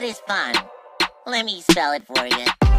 is fun. Let me spell it for you.